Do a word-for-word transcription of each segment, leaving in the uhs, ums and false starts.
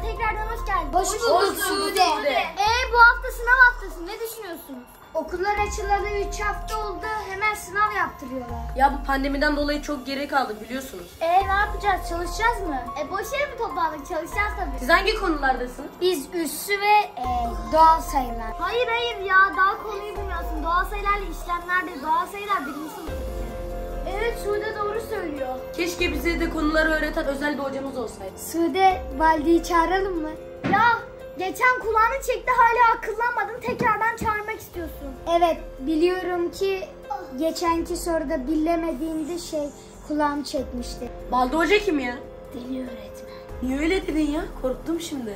tekrardan hoş geldin. Hoş bulduk Sude. Eee bu hafta sınav haftası, ne düşünüyorsunuz? Okullar açılalı üç hafta oldu, hemen sınav yaptırıyorlar. Ya bu pandemiden dolayı çok geri kaldık biliyorsunuz. Eee ne yapacağız, çalışacağız mı? E boş yere mi toplandık, çalışacağız tabii. Siz hangi konulardasınız? Biz üssü ve e, doğal sayılar. Hayır hayır ya, daha konuyu bilmiyorsun. Doğal sayılarla işlemlerde, doğal sayılar birinci sınıfta. Evet, Sude doğru söylüyor. Keşke bize de konuları öğreten özel bir hocamız olsaydı. Sude, Baldi'yi çağıralım mı? Ya geçen kulağını çekti, hala akıllanmadın, tekrardan çağırmak istiyorsun. Evet, biliyorum ki geçenki soruda bilemediğinde şey kulağım çekmişti. Baldi Hoca kim ya? Deli öğretmen. Niye öyle dedin ya? Korktum şimdi.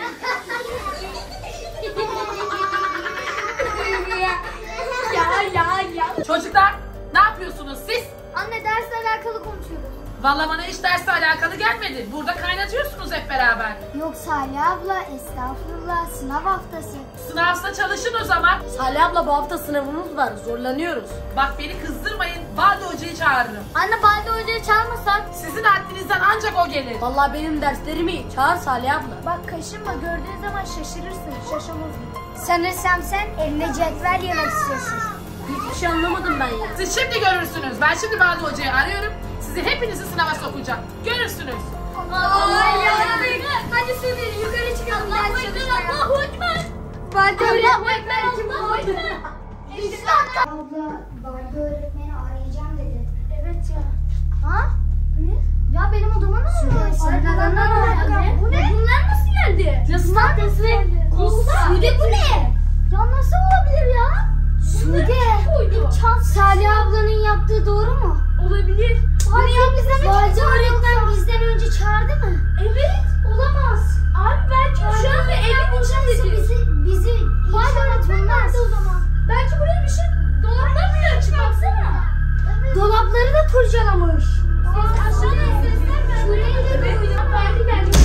ya ya ya. Çocuklar ne yapıyorsunuz siz? Anne, dersle alakalı konuşuyoruz. Vallahi bana hiç dersle alakalı gelmedi. Burada kaynatıyorsunuz hep beraber. Yok Salih abla, estağfurullah, sınav haftası. Sınavsa çalışın o zaman. Salih abla bu hafta sınavımız var. Zorlanıyoruz. Bak beni kızdırmayın. Baldi Hoca'yı çağırırım. Anne, Baldi Hoca'yı çağırmasak? Sizin haddinizden ancak o gelir. Vallahi benim derslerimi çağır Salih abla. Bak kaşınma, gördüğün zaman şaşırırsın, şaşamaz gibi. Sanırsam sen eline cetvel yemek istiyorsun. Hiçbir şey anlamadım ben ya. Siz şimdi görürsünüz. Ben şimdi Baldi Hoca'yı arıyorum. Sizi hepinizi sınava sokacağım. Görürsünüz. Ay yandık. Hadi Sude, yukarı çıkalım. Allahu Ekber, Allahu Ekber. Baldi Allahu Ekber, Allahu Ekber. Abla, Baldi öğretmeni arayacağım dedi. Evet ya. Ha? Ne? Ya benim odama ne oldu? Arkadan ne oldu? Bu ne? Bunlar nasıl geldi? Nasıl haftası? Sude bu ne? Ya nasıl olabilir ya? Sude, Salih ablanın yaptığı doğru mu? Olabilir. Bunu bize Baldi öğretmen bizden önce çağırdı mı? Evet, olamaz. Abi belki şu anda evin içindedir. Bizi, bizi Baldi öğretmen inşallah nerede o zaman? Belki buraya bir şey, dolaplar bile açık, baksana. dolapları da kurcalamış. Ses aşağıya sesler geldi. Şuraya da Evet, geldi geldi.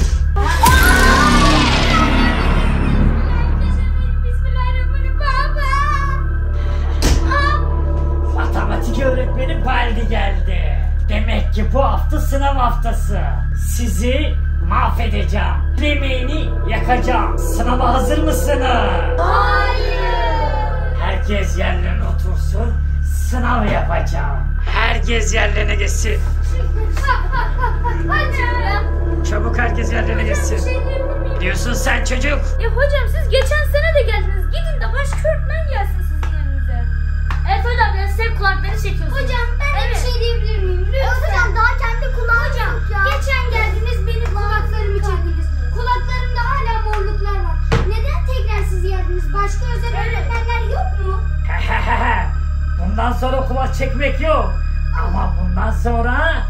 Bismillahirrahmanirrahim. Baba. Matematik öğretmeni Baldi geldi. Demek ki bu hafta sınav haftası. Sizi mahvedeceğim. Yemeğini yakacağım. Sınava hazır mısınız? Hayır. Herkes yerlerine otursun. Sınav yapacağım. Herkes yerlerine geçsin. Hadi. Çabuk herkes yerlerine geçsin. Şey diyebilir miyim? Diyorsun sen çocuk. E hocam, siz geçen sene de geldiniz. Gidin de başka öğretmen gelsin sizin yerinize. Evet hocam, ya siz hep kulakları çekiyorsunuz. Hocam ben Evet. bir şey diyebilir miyim? Lütfen. hocam, daha kendi kulağı Hocam ya. geçen geldiniz benim kulaklarımı çektiniz. Kulaklarımda hala morluklar var. Neden tekrar siz geldiniz? Başka özel öğretmenler yok mu? Bundan sonra kulak çekmek yok. Ama bundan sonra...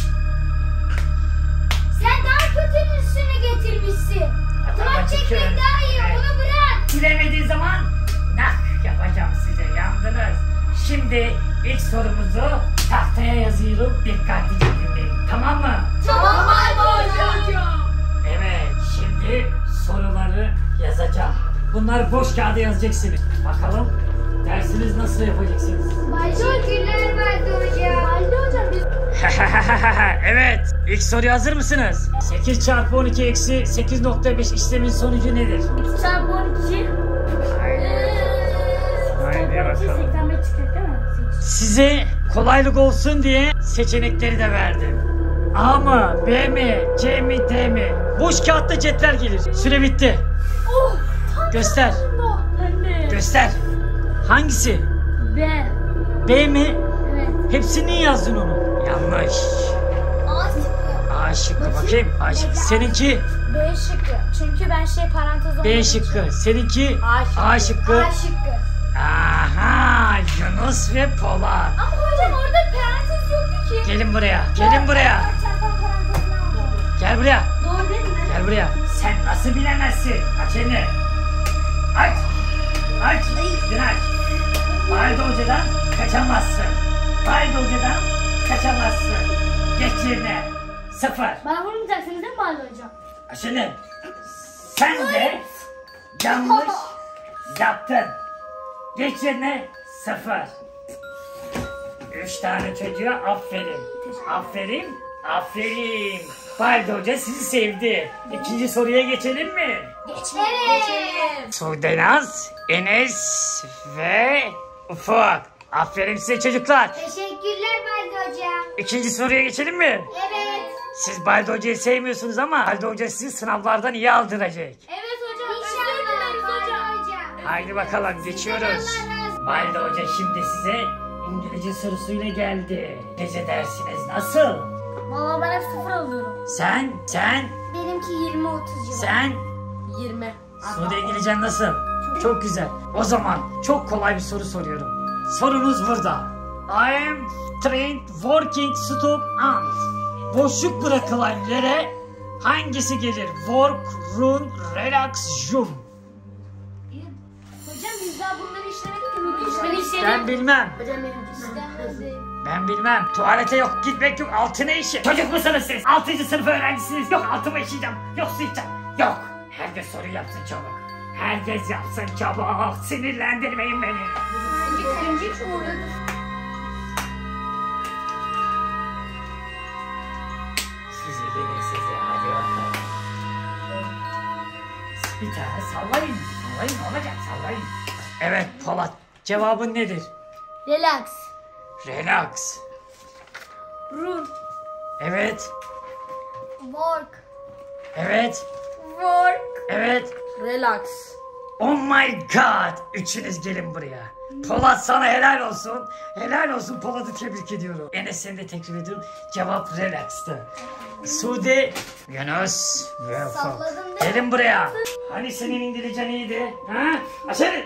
Sen daha kötüsünü getirmişsin. Kulak çekmek daha iyi, onu bırak. Bilemediği zaman nak yapacağım size, yandınız. Şimdi ilk sorumuzu tahtaya yazıyorum, dikkatlice dinleyin, tamam mı? Tamam hocam. Evet, şimdi soruları yazacağım. Bunlar boş kağıda yazacaksınız. Bakalım dersiniz nasıl yapacaksınız? Teşekkürler Baldi hocam. Baldi hocam, biz... Evet, ilk soruya hazır mısınız? sekiz çarpı on iki eksi sekiz nokta beş işlemin sonucu nedir? iki çarpı on iki. Haydi bakalım. seksen beş çıkacak değil mi? Size kolaylık olsun diye seçenekleri de verdim. A mı, B mi, C mi, D mi? Boş kağıtta cetvel gelir. Süre bitti. Oh, tam Göster. çarpımda. Anne. Göster. Hangisi? B. B mi? Evet. Hepsini niye yazdın onu? Yanlış. A şıkkı. A şıkkı bakayım. A şıkkı. Seninki B şıkkı. Çünkü ben şey parantez B şıkkı. Seninki A şıkkı. A şıkkı. A şıkkı. Aha, Yunus ve Polat. Ama hocam orada parantez yoktu ki. Gelin buraya. Gelin buraya. Çarpan parantez nerede? Gel buraya. Doğru değil mi? Gel buraya. Sen nasıl bilemezsin? Aç elini. Aç. Aç. Üstünü aç. Baldi Hoca'dan kaçamazsın. Baldi Hoca'dan kaçamazsın. Geç yerine. Sıfır. Bana vurmayacaksınız değil mi Baldi hocam? Aç elini. Sen de yanlış yaptın. Geç yerine. Sıfır. Üç tane çocuğa aferin. Aferin. Aferin. Balde Hoca sizi sevdi. İkinci soruya geçelim mi? Evet. Sudenaz, Enes ve Ufuk. Aferin size çocuklar. Teşekkürler Balde Hoca. İkinci soruya geçelim mi? Evet. Siz Balde Hoca'yı sevmiyorsunuz ama Balde Hoca sizi sınavlardan iyi aldıracak. Evet hocam. İnşallah Balde Hoca. Haydi bakalım geçiyoruz. Allah razı olsun. Balde Hoca şimdi size İngilizce sorusuyla geldi. İngilizce dersiniz nasıl? Valla ben hep sıfır alıyorum. Sen, sen, Benimki yirmi otuz civarı. sen. yirmi. Sude İngilizcen nasıl? Çok güzel. O zaman çok kolay bir soru soruyorum. Sorunuz burada. I am trained working stop and. Boşluk bırakılan yere hangisi gelir? Work, run, relax, zoom. Hocam biz daha bunları işlemedik ki. Bunu Ben işlemedik. işledim. Ben bilmem. Hocam benimki. Ben bilmem. Tuvalete yok, gitmek yok, altına işi. Çocuk musunuz siz? Altıncı sınıf öğrencisiniz. Yok altıma işeyeceğim, yok su içeceğim. Yok. Herkes soru yapsın çabuk. Herkes yapsın çabuk. Sinirlendirmeyin beni. İkinci soru. Sizi gelin sizi. Hadi bakalım. Bir tane sallayın. Sallayın olacak sallayın. Evet Polat. Cevabın nedir? Relax. Relax. Run. Evet. Work. Evet. Work. Evet. Relax. Oh my god. Üçünüz gelin buraya. Polat sana helal olsun. Helal olsun Polat'ı tebrik ediyorum. Enes seni de tekrar ediyorum. Cevap relax'tı. Sude, Yunus ve Ufuk. Salladın değil mi? Gelin buraya. Hani senin İngilizcen iyiydi? Ha? Açarın.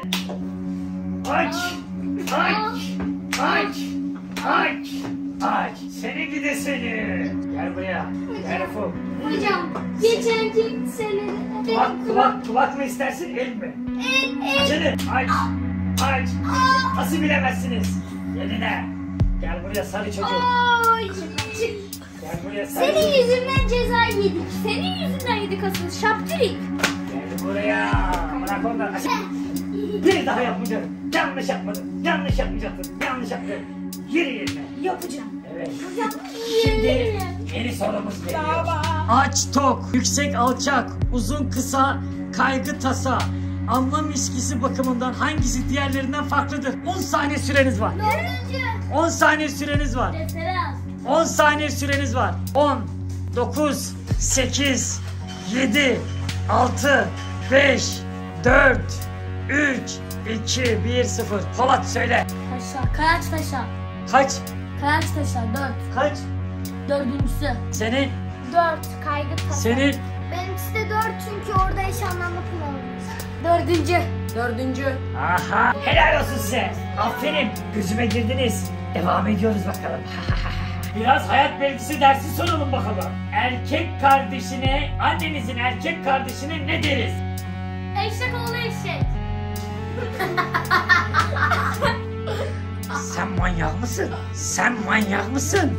Aç. Aç. Aç. Aç. Aç. Seni gidi seni. Gel buraya. Gel Ufuk. Hocam geçenki sene Kulak, kulak, kulak mı istersin el mi? El, el. Açarın. Aç. Aç. Nasıl bilemezsiniz? Yerine. Gel buraya sarı çocuğum. Ay, çık. Gel buraya sarı Senin çocuğum. yüzünden ceza yedik. Senin yüzünden yedik asıl şaptırık. Gel buraya. Bırak onları. Aç. Bir daha yapmayacağım. Yanlış yapmadım. Yanlış yapmayacaktın. Yanlış yaptın. Yürü yerine. Yapacağım. Evet. Şimdi yeni sorumuz geliyor. Aç tok, yüksek alçak, uzun kısa, kaygı tasa. Anlam ilişkisi bakımından hangisi diğerlerinden farklıdır? on saniye süreniz var. Dördüncü. on saniye süreniz var. Referans. on saniye süreniz var. on, dokuz, sekiz, yedi, altı, beş, dört, üç, iki, bir, sıfır. Polat söyle. Taşa. Kayaç taşa. Kaç? Kayaç taşa. Dört. Kaç? Dördüncüsü. Senin? Dört. Kaygı tasa. Senin? Benimkisi de dört çünkü orada eş anlamlı kullanılmış. Dördüncü. Dördüncü. Aha. Helal olsun size. Aferin. Gözüme girdiniz. Devam ediyoruz bakalım. Biraz hayat bilgisi dersi soralım bakalım. Erkek kardeşine, annenizin erkek kardeşine ne deriz? Eşek oğlu eşek. Sen manyak mısın? Sen manyak mısın?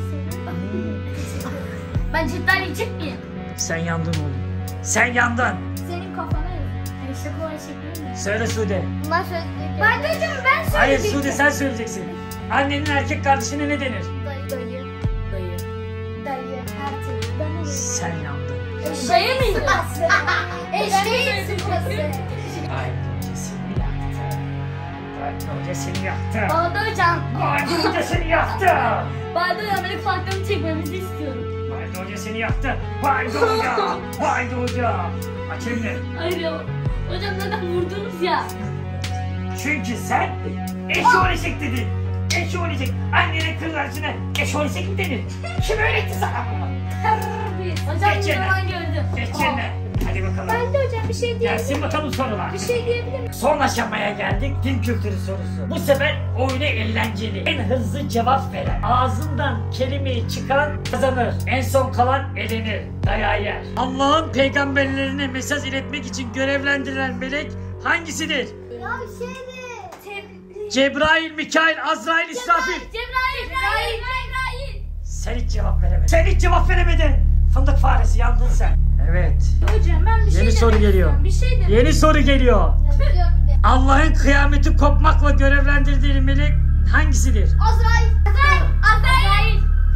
Ben cidden yiyecek miyim? Sen yandın oğlum. Sen yandın. Senin kafana yazık. Eşek oğlu eşek değil mi? Söyle Sude. Bunlar söyleyecek. Ben de hocam ben Hayır söyleyecektim. Sude sen söyleyeceksin. Annenin erkek kardeşine ne denir? Dayı. Dayı. Dayı. Dayı. Her türlü. Ben de Sen yandın. Dayı mıydı? Eşeğin sıpası. Balde Hoca seni yaktı. Balde Hoca seni yaktı. Balde hocam. Balde Hoca seni yaktı. Balde hocam benim kulaklarımı çekmemizi istiyorum. Balde Hoca seni yaktı. Balde Hoca. Balde Hoca. Aç elini. Hayır ya. Hocam neden vurdunuz ya? Çünkü sen eşoğleşek dedin. Eşoğleşek. Annenin kız kardeşine eşoğleşek mi denir? Kim öğretti sana bunu? Hocam Geç bir yerine. zaman gördüm. Geç yerine. Hadi bakalım. Ben de hocam bir şey diyebilir Gelsin miyim? bakalım sorular. Bir şey diyebilir miyim? Son aşamaya geldik. Din kültürü sorusu. Bu sefer oyunu eğlenceli. En hızlı cevap veren, ağzından kelimeyi çıkan kazanır. En son kalan elenir, dayağı yer. Allah'ın peygamberlerine mesaj iletmek için görevlendirilen melek hangisidir? Ya şeydi. Tebrikli. Cebrail, Mikail, Azrail, İsrafil. Cebrail. Cebrail. Cebrail. Sen hiç cevap veremedin. Sen hiç cevap veremedin. Fındık faresi yandın sen. Evet. Hocam ben bir şey Yeni demek soru geliyor. istiyorum. Bir şey demek Yeni soru geliyor. istiyorum. Allah'ın kıyameti kopmakla görevlendirdiği melek hangisidir? Azrail. Azrail. Azrail.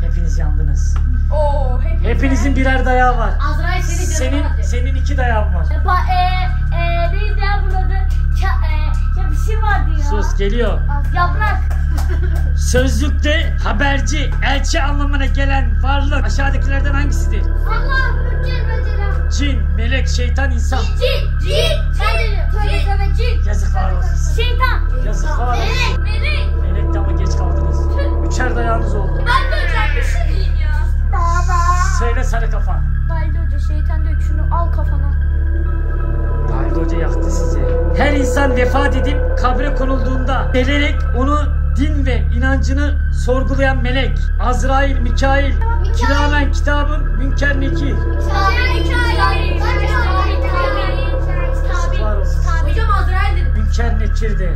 Hepiniz yandınız. Oo, hepiniz. Hepinizin birer dayağı var. Azrail seni Senin canına alacak. senin iki dayağın var. Ba e e neydi ya bunun adı? Ka, e, ya bir şey vardı ya. Sus, geliyor. Yaprak. Sözlükte haberci, elçi anlamına gelen varlık aşağıdakilerden hangisidir? Allah mülkel becera. Cin, melek, şeytan, insan. Cin, cin. Ben de Tövbe tövbe cin. Yazıklar olsun size. Şeytan. Yazıklar olsun. Melek, melek. Melek de ama geç kaldınız. Üçer dayağınız oldu. Ben de hocam bir şey diyeyim ya. Söyle sarı kafa. Baylı Hoca şeytan diyor şunu al kafana. Haydi Hoca yaktı sizi. Her insan vefat edip kabre konulduğunda gelerek onu din ve inancını sorgulayan melek, Azrail, Mikail, kiramen kitabın, münker nekir. Yazıklar olsun. Hocam Azrail dedim. Münker nekirdi.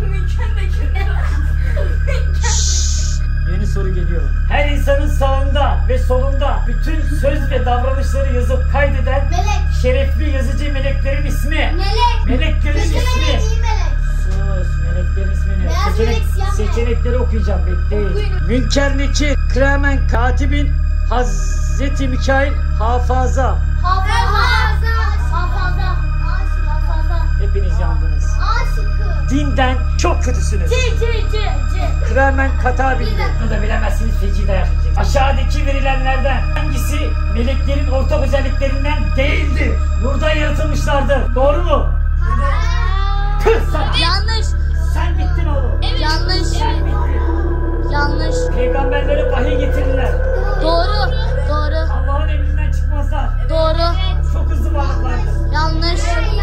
Yeni soru geliyor. Her insanın sağında ve solunda bütün söz ve davranışları yazıp kaydeden Melek. şerefli yazıcı meleklerin ismi. Melek. Meleklerin Melek. ismi. İyi melek. Sus, meleklerin ismini. Beyaz Seçenek, melek, siyah melek. seçenekleri okuyacağım, bekleyin. Okuyun. Münker nekir, kremen katibin, Hazreti Mikail, hafaza. Hafaza. Hafaza. Hafaza. Hepiniz yandınız. A şıkkı. Dinden çok kötüsünüz. C, C, C, C. Kremen katabildi. Bunu da bilemezsiniz, feci dayak yiyecek. Aşağıdaki verilenlerden hangisi meleklerin ortak özelliklerinden değildir? Nurdan yaratılmışlardır. Doğru mu? Kız sana. Yanlış. Sen bittin oğlum. Yanlış. Sen bittin. Yanlış. Peygamberlere vahiy getirirler. Doğru. Doğru. Allah'ın emrinden çıkmazlar. Doğru. Çok hızlı varlıklardır. Yanlış.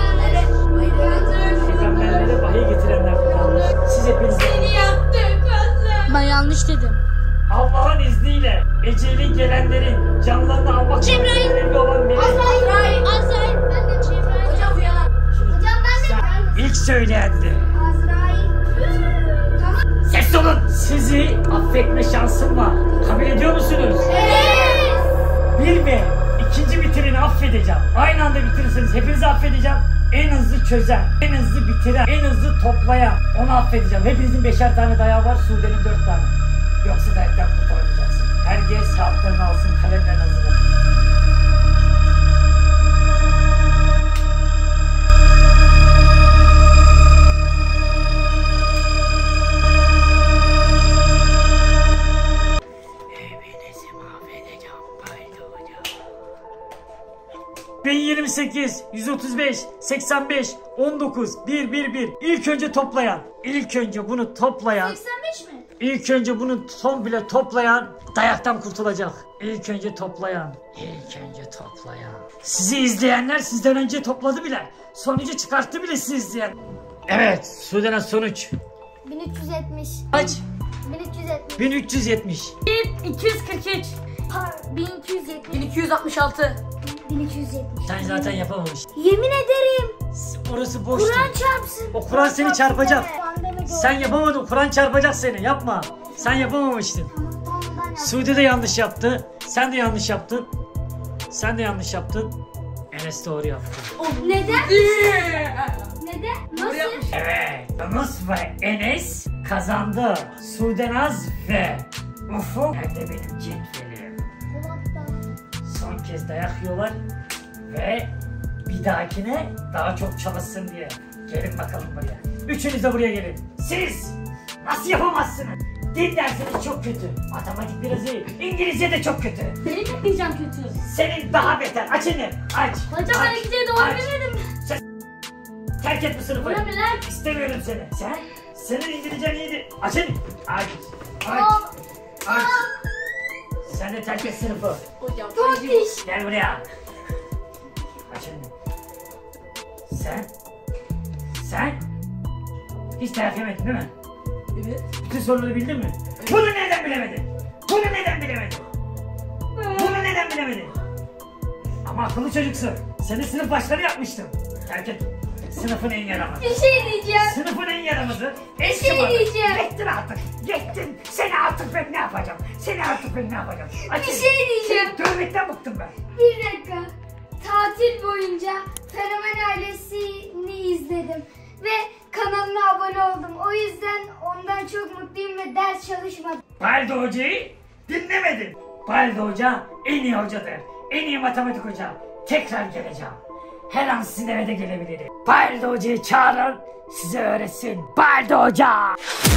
Peygamberlere vahiy getirenler. Yanlış. Siz hepiniz Ben yanlış dedim. Allah'ın izniyle eceli gelenlerin canlarını almak için görevli olan melek. Azrail. Azrail. Ben de Cebrail. Hocam uyanan. Hocam ben de. Sen ilk söyleyendi. Azrail. Tamam. Ses olun. Sizi affetme şansım var. Kabul ediyor musunuz? Evet. Bir ve ikinci bitirini affedeceğim. Aynı anda bitirirseniz hepinizi affedeceğim. En hızlı çözen, en hızlı bitiren, en hızlı toplayan onu affedeceğim. Hepinizin beşer tane dayağı var, Sude'nin dört tane. Yoksa dayaktan kurtaramayacaksın. Herkes kağıtlarını alsın, kalemlerini hazırlasın. Hepinizi mahvedeceğim, Baydo Hoca. bin yirmi sekiz, yüz otuz beş, seksen beş, on dokuz, bir bir bir. İlk önce toplayan, ilk önce bunu toplayan, seksen beş mi? ilk önce bunu son bile toplayan dayaktan kurtulacak. İlk önce toplayan, ilk önce toplayan. Sizi izleyenler sizden önce topladı bile. Sonucu çıkarttı bile sizi izleyen. Evet, Sudan'ın sonuç. bin üç yüz yetmiş. Kaç? bin üç yüz yetmiş. bin üç yüz yetmiş. iki yüz kırk üç. bin iki yüz yetmiş. bin iki yüz altmış altı. bin iki yüz yetmiş. Sen zaten yapamamışsın. Yemin ederim. Orası boştu. Kur'an çarpsın. O Kur'an seni çarpacak. Pandemi Sen yapamadın, Kur'an çarpacak seni. Yapma. Sen yapamamıştın. Suudi de yanlış yaptı. Sen de yanlış yaptın. Sen de yanlış yaptın. Enes doğru yaptı. Neden? Neden? Nasıl? Evet. Yunus ve Enes kazandı. Sudenaz ve Ufuk. Nerede benim cetvelim? Son kez dayak yiyorlar. Ve bir dahakine daha çok çalışsın diye. Gelin bakalım buraya. Üçünüz de buraya gelin. Siz nasıl yapamazsınız? Dil dersiniz çok kötü. Matematik biraz iyi. İngilizce de çok kötü. Senin de diyeceğim kötü. Senin daha beter. Aç elini. Aç. Hocam aç, ben İngilizceyi doğru aç. bilmedim. Terk et bu sınıfı. Buna ne lan? İstemiyorum seni. Sen? Senin İngilizcen iyiydi. Aç elini. Aç. Aç. Aç. Sen de terk et sınıfı. Hocam. Tontiş. Gel buraya. Aç elini. Sen? Sen? Hiç terk yemedin değil mi? Evet. Bütün soruları bildin mi? Bunu neden bilemedin? Bunu neden bilemedin? Bunu neden bilemedin? Ama akıllı çocuksun. Seni sınıf başkanı yapmıştım. Terk et. Sınıfın en yaramazı. Bir şey diyeceğim. Sınıfın en yaramazı. En Bir şey şımarık. diyeceğim. Yettin artık. Yettin. Seni artık ben ne yapacağım? Seni artık ben ne yapacağım? Aç Bir elini. şey diyeceğim. Seni dövmekten bıktım ben. Bir dakika. Tatil boyunca Fenomen Ailesi'ni izledim. Ve kanalına abone oldum. O yüzden ondan çok mutluyum ve ders çalışmadım. Baldo Hoca'yı Dinlemedin. Baldo Hoca en iyi hocadır. En iyi matematik hoca. Tekrar geleceğim. Her an sizin eve de gelebilirim. Baldo Hoca'yı çağırın, size öğretsin. Baldo Hoca!